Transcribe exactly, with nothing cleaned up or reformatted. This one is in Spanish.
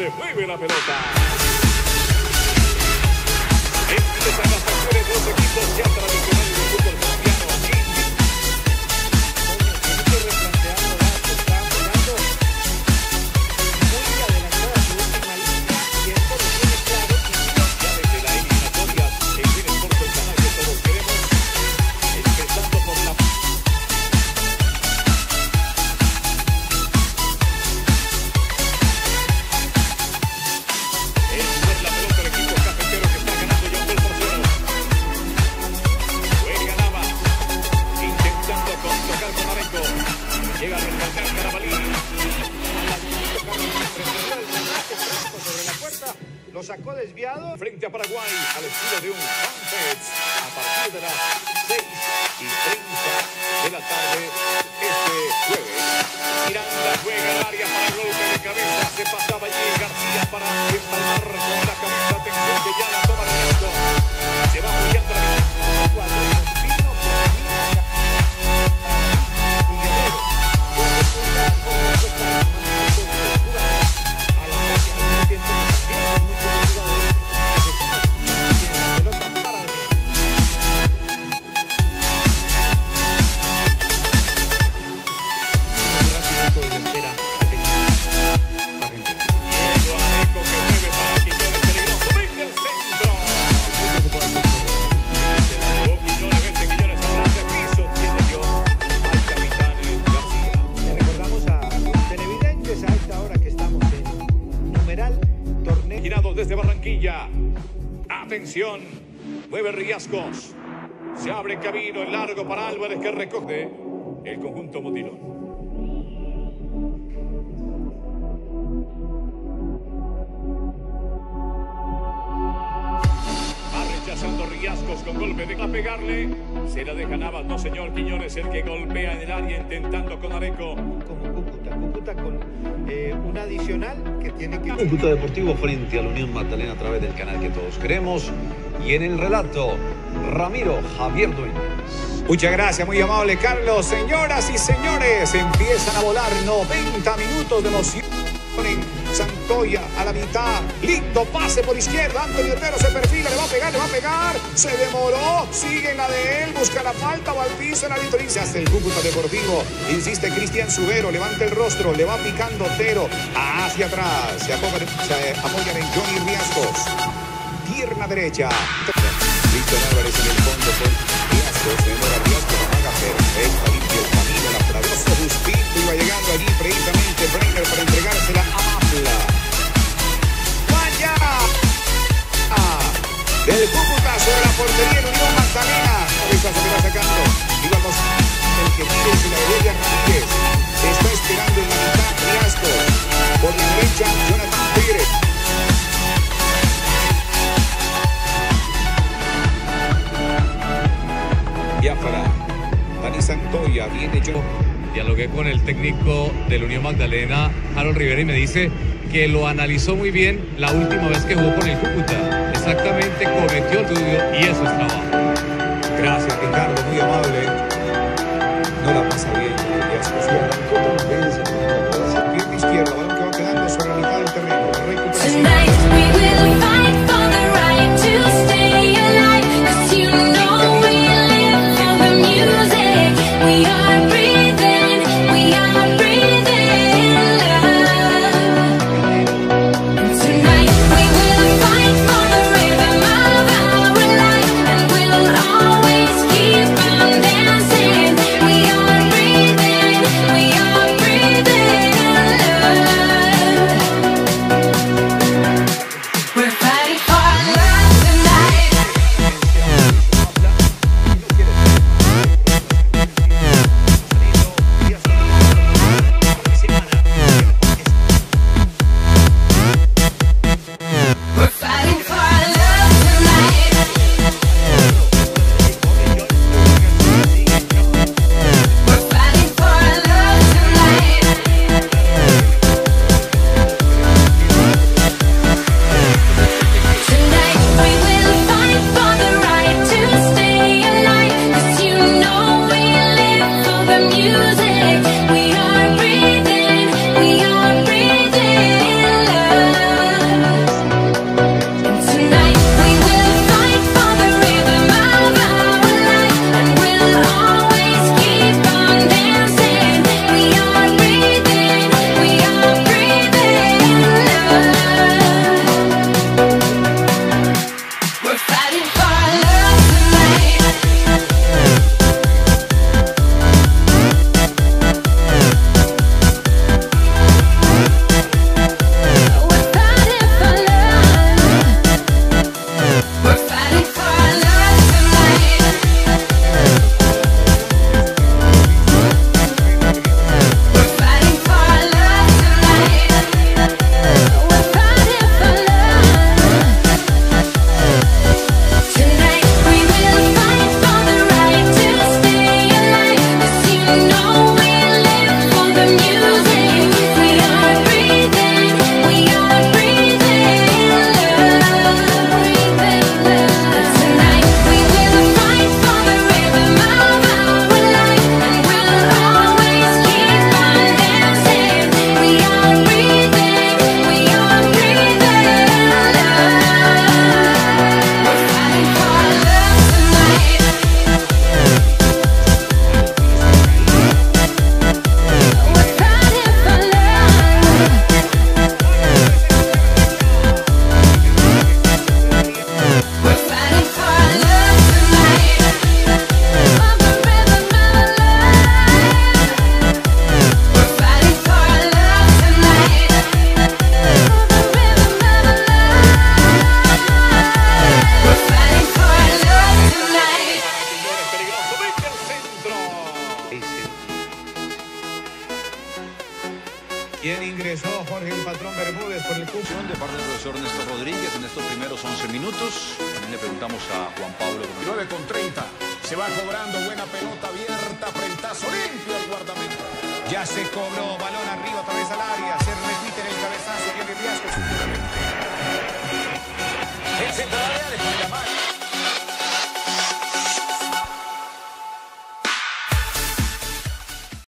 se mueve la pelota. Empiezan las acciones de los equipos ya tradicionales del fútbol colombiano. Llega a rescatar Carabalí. Sobre la puerta, lo sacó desviado. Frente a Paraguay, al estilo de un Banfets, a partir de las seis y treinta de la tarde este jueves. Miranda juega al área para el golpe de cabeza. Se pasaba allí García para empalmar con la cabeza. Atención que ya la toma de esto. Se va apoyando la desde Barranquilla. Atención, mueve Riascos. Se abre camino en largo para Álvarez que recoge el conjunto Motilón. Va rechazando Riascos con golpe de a pegarle. Se la deja Navas, no señor Quiñones, el que golpea en el área intentando con Areco. Como Cúcuta, Cúcuta con eh, un adicional que tiene que... Cúcuta Deportivo frente a la Unión Magdalena a través del canal que todos queremos. Y en el relato, Ramiro Javier Dueñas. Muchas gracias, muy amable Carlos. Señoras y señores, empiezan a volar noventa minutos de emoción en Santoya a la mitad. Lindo pase por izquierda. Antonio Otero se perfila, le va a pegar, le va a pegar. Se demoró, sigue en la de él, busca la falta, va al piso en la vitoricia. Hasta el Cúcuta Deportivo. Insiste Cristian Subero, levanta el rostro, le va picando Otero hacia atrás. Se apoyan, se apoyan en Johnny Riascos. Pierna derecha. Víctor Álvarez en el fondo con Riascos. Se demora Riascos, haga perfecta, limpia el camino, la fragoso Juspito iba llegando allí precisamente Brenner para entregársela a Mafla. ¡Vaya! Ah, del Cúcuta sobre la portería de Unión Magdalena. Ahorita se va sacando. Digamos, el que tiene es la derecha Ramírez. Se está esperando en la mitad Riascos. Por la derecha, Jonathan Pérez. Biafara, Dani Santoya, viene yo. Dialogué con el técnico de la Unión Magdalena, Harold Rivera, y me dice que lo analizó muy bien la última vez que jugó con el Cúcuta. Exactamente, cometió el estudio y eso es trabajo. Gracias, Ricardo, muy amable. No la pasa bien. Pierna izquierda, balón que va quedando sobre la mitad del terreno. Recuperación. We are breathing, we are breathing love. ¿Quién ingresó? Jorge el Patrón Bermúdez por el curso. De parte del profesor Néstor Rodríguez en estos primeros once minutos. También le preguntamos a Juan Pablo. nueve con treinta. Se va cobrando, buena pelota abierta, frentazo limpio al guardameta. Ya se cobró, balón arriba, otra vez al área. Se repite en el cabezazo, viene Viasco. El centro de área le pone la mano.